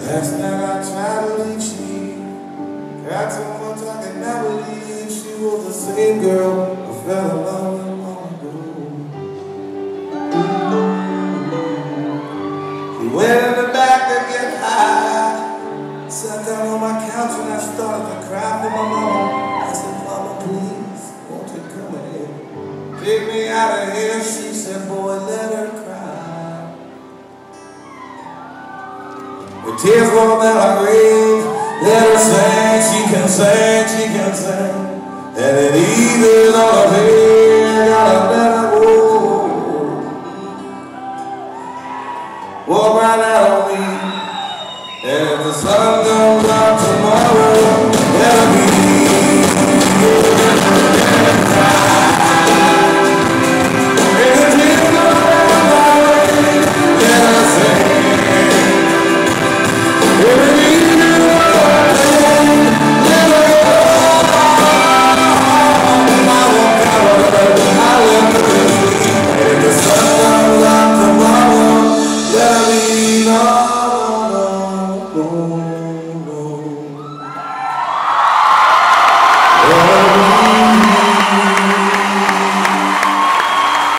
Last night I tried to leave, she cried so much I could not believe she was the same girl I fell in love with long ago. She went in the back to get high, sat down on my couch and I started to cry for my mama. I said, Mama, please, won't you come in? Take me out of here. She said, boy, let her cry. The tears roll down her grave. Let her sing, she can sing, she can sing. And it eases on her pain. Gotta let her go. Walk right out on me. And if the sun comes out